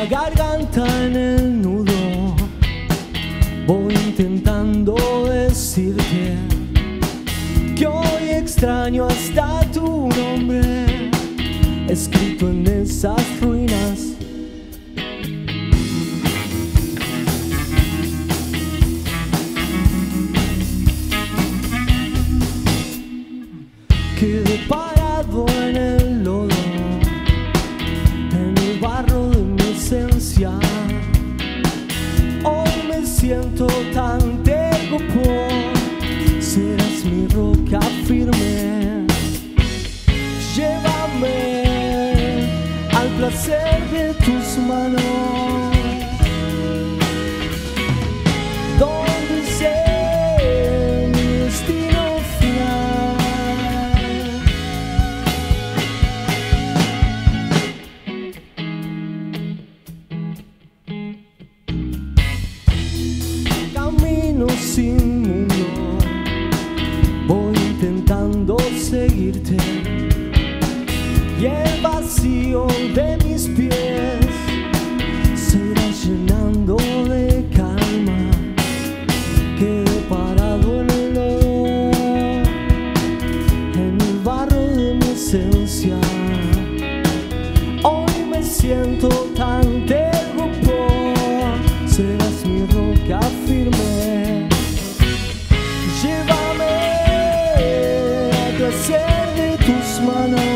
la garganta en el nudo, voy intentando decirte que hoy extraño hasta tu nombre escrito en esas ruinas. Quedé parado en el lodo, en el barro de mi esencia. Hoy me siento tan terco por serás mi roca firme. Llévame al placer de tus manos, donde sé mi destino final. Camino sin mundo, voy intentando seguirte, y el vacío de mis pies se irá llenando de calma. Quedé parado en el lodo, en el barro de mi esencia. Hoy me siento tan terco por serás mi roca firme. Llévame al placer de tus manos,